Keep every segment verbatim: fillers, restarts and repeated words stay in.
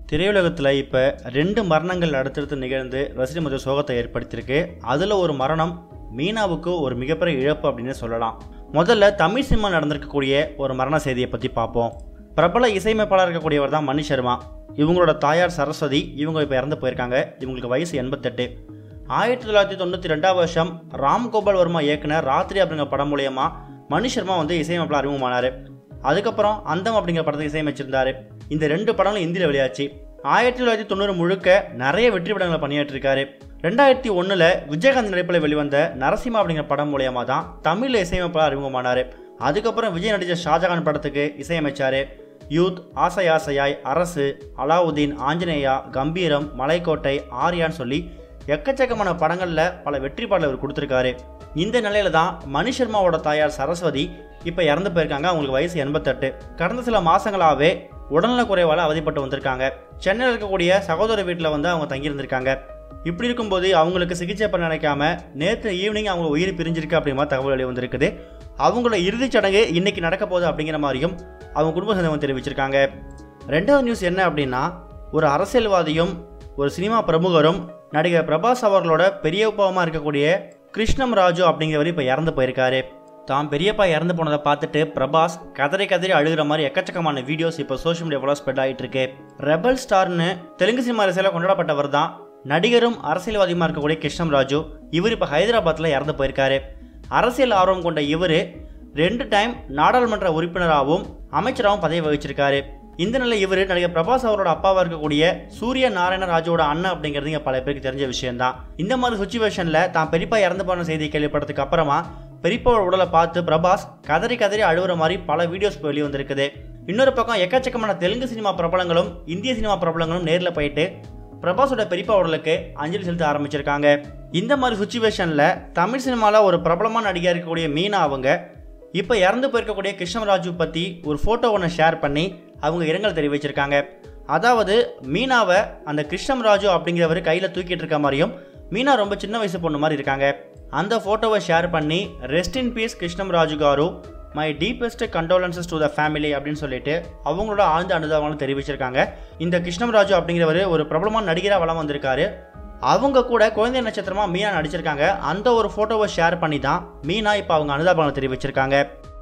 திரையுலகத்தில் இப்போ ரெண்டு மரணங்கள் அடுத்தடுத்து நிகழ்ந்து ரசிகர் மத்திய சோகத்தை ஏற்படுத்தியிருக்கு. அதில் ஒரு மரணம் மீனாவுக்கு ஒரு மிகப்பெரிய இழப்பு அப்படின்னு சொல்லலாம். முதல்ல தமிழ் சினிமா நடந்திருக்கக்கூடிய ஒரு மரண செய்தியை பற்றி பார்ப்போம். பிரபல இசையமைப்பாளர் இருக்கக்கூடியவர் தான் மணி சர்மா. இவங்களோட தாயார் சரஸ்வதி. இவங்க இப்போ இறந்து போயிருக்காங்க. இவங்களுக்கு வயசு எண்பத்தெட்டு. ஆயிரத்தி தொள்ளாயிரத்தி தொண்ணூற்றி ரெண்டாம் வருஷம் ராம் கோபால் வர்மா இயக்குனர் ராத்திரி அப்படிங்கிற படம் மூலயமா மணி சர்மா வந்து இசையமைப்பாளர் அறிமுகமானார். அதுக்கப்புறம் அந்தம் அப்படிங்கிற படத்தை இசையமைச்சிருந்தாரு. இந்த ரெண்டு படங்களும் இந்தியில் வெளியாச்சு. ஆயிரத்தி தொள்ளாயிரத்தி தொண்ணூறு முழுக்க நிறைய வெற்றி படங்களை பணியாற்றிருக்காரு. ரெண்டாயிரத்தி ஒன்றில் விஜயகாந்த் நடிப்பில் வெளிவந்த நரசிம்மா அப்படிங்கிற படம் மூலயமா தான் தமிழில் இசையமைப்பாளர் அறிமுகமானார். அதுக்கப்புறம் விஜய் நடித்த ஷாஜகான் படத்துக்கு இசையமைச்சார். யூத், ஆசை ஆசையாய், அரசு, அலாவுதீன், ஆஞ்சநேயா, கம்பீரம், மலைக்கோட்டை, ஆர்யான்னு சொல்லி எக்கச்சக்கமான படங்களில் பல வெற்றி பாடல் அவர் கொடுத்துருக்காரு. இந்த நிலையில தான் மணி சர்மாவோட தாயார் சரஸ்வதி இப்போ இறந்து போயிருக்காங்க. அவங்களுக்கு வயசு எண்பத்தெட்டு. கடந்த சில மாதங்களாகவே உடல்நல குறைவால் அவதிப்பட்டு வந்திருக்காங்க. சென்னையில் இருக்கக்கூடிய சகோதர வீட்டில் வந்து அவங்க தங்கியிருந்திருக்காங்க. இப்படி இருக்கும்போது அவங்களுக்கு சிகிச்சை பண்ண நினைக்காம நேற்று ஈவினிங் அவங்க உயிர் பிரிஞ்சிருக்கு அப்படிங்கிற தகவல் வெளியே வந்திருக்குது. அவங்களோட இறுதிச் சடங்கு இன்னைக்கு நடக்க போகுது அப்படிங்கிற மாதிரியும் அவங்க குடும்ப சொந்தம் தெரிவிச்சிருக்காங்க. ரெண்டாவது நியூஸ் என்ன அப்படின்னா, ஒரு அரசியல்வாதியும் ஒரு சினிமா பிரமுகரும் நடிகர் பிரபாஸ் அவர்களோட பெரியப்பாவமாக இருக்கக்கூடிய கிருஷ்ணம் ராஜு அப்படிங்கிறவர் இப்போ இறந்து போயிருக்காரு. தான் பெரியப்பா இறந்து போனதை பார்த்துட்டு பிரபாஸ் கதறி கதறி அழுகிற மாதிரி எக்கச்சக்கமான வீடியோஸ் இப்போ சோஷியல் மீடியாவில் ஸ்ப்ரெட் ஆகிட்டு இருக்கு. ரெபல் ஸ்டார்னு தெலுங்கு சினிமா அரசியலில் கொண்டாடப்பட்டவர் தான் நடிகரும் அரசியல்வாதியுமா இருக்கக்கூடிய கிருஷ்ணம் ராஜு. இவர் இப்போ ஹைதராபாத்தில் இறந்து போயிருக்காரு. அரசியல் ஆர்வம் கொண்ட இவர் ரெண்டு டைம் நாடாளுமன்ற உறுப்பினராகவும் அமைச்சராகவும் பதவி வகிச்சிருக்காரு. இந்த நிலை இவர் நடிகர் பிரபாஸ் அவரோட அப்பாவாக இருக்கக்கூடிய சூரிய நாராயண ராஜுவோட அண்ணன் அப்படிங்கிறது இங்கே பல பேருக்கு தெரிஞ்ச விஷயம் தான். இந்த மாதிரி சுச்சுவேஷனில் தான் பெரியப்பா இறந்து போன செய்தி கேள்விப்பட்டதுக்கு அப்புறமா பெரியப்பாவோட உடலை பார்த்து பிரபாஸ் கதறி கதறி அழுகிற மாதிரி பல வீடியோஸ் வெளியே வந்திருக்குது. இன்னொரு பக்கம் எக்கச்சக்கமான தெலுங்கு சினிமா பிரபலங்களும் இந்திய சினிமா பிரபலங்களும் நேரில் போயிட்டு பிரபாஸோட பெரியப்பா உடலுக்கு அஞ்சலி செலுத்த ஆரம்பிச்சிருக்காங்க. இந்த மாதிரி சுச்சுவேஷனில் தமிழ் சினிமாவில் ஒரு பிரபலமான நடிகர் இருக்கக்கூடிய மீனா அவங்க இப்போ இறந்து போயிருக்கக்கூடிய கிருஷ்ணராஜு பற்றி ஒரு ஃபோட்டோ ஒன்று ஷேர் பண்ணி அவங்க இரங்கல் தெரிவிச்சிருக்காங்க. அதாவது மீனாவை அந்த கிருஷ்ணராஜு அப்படிங்கிறவர் கையில் தூக்கிட்டு இருக்க மாதிரியும் மீனா ரொம்ப சின்ன வயசு பொண்ணு மாதிரி இருக்காங்க. அந்த ஃபோட்டோவை ஷேர் பண்ணி rest in peace Krishnaraju garu, my deepest condolences to the family அப்படின்னு சொல்லிட்டு அவங்களோட ஆழ்ந்த அனுதாபங்களும் தெரிவிச்சிருக்காங்க. இந்த கிருஷ்ணராஜு அப்படிங்கிறவர் ஒரு பிரபலமான நடிகராக வளம் வந்திருக்காரு. அவங்க கூட குழந்தை நட்சத்திரமா மீனா நடிச்சிருக்காங்க. அந்த ஒரு ஃபோட்டோவை ஷேர் பண்ணி தான் மீனா இப்போ அவங்க அனுதாபங்களை தெரிவிச்சிருக்காங்க.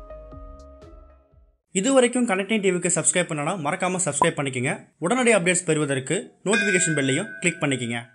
இது வரைக்கும் கனெக்டிங் டிவிக்கு சப்ஸ்கிரைப் பண்ணனா மறக்காமல் சப்ஸ்கிரைப் பண்ணிக்கங்க. உடனடி அப்டேட்ஸ் பெறுவதற்கு நோட்டிஃபிகேஷன் பெல்லையும் கிளிக் பண்ணிக்கங்க.